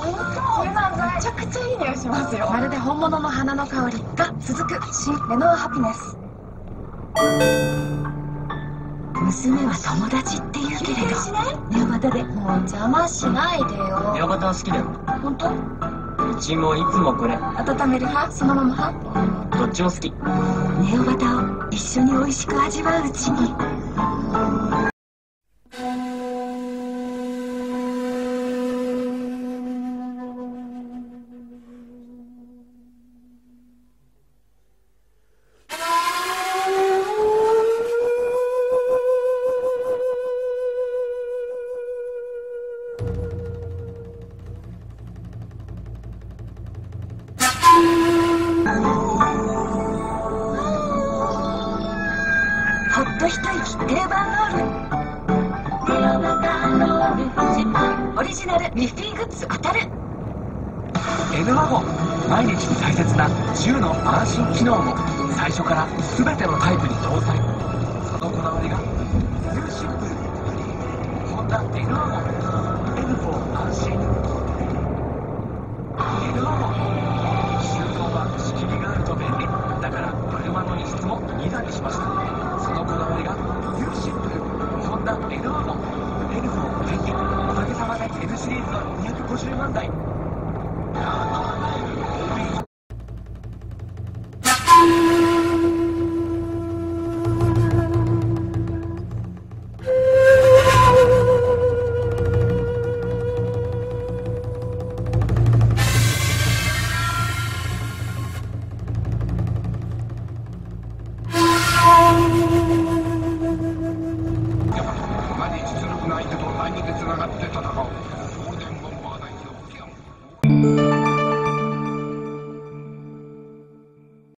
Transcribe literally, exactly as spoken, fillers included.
当？それなんだ。めちゃくちゃいい匂いしますよ。まるで本物の花の香りが続く新レノアハピネス。娘は友達って言うけれど、ネオバタでもう邪魔しないでよ。 ネオバタは好きだよ。 本当？ うちもいつもこれ。 温める派？そのまま派？ どっちも好き。 ネオバタを一緒に美味しく味わううちに。ほっと一息定番ロール。オリジナルミッフィーグッズ当たる。 N ワゴン、毎日に大切なじゅうの安心機能も最初から全てのタイプに搭載。そのこだわりがニューシンプル。ホンダ N ワゴン N フォー 安心。 N ワゴン、収納は仕切りがあると便利だから車の荷室もにだにしました。そのこだわりがニューシンプル。ホンダ N ワゴン N フォー 便利。おかげさまで N シリーズはにひゃくごじゅうまんだい。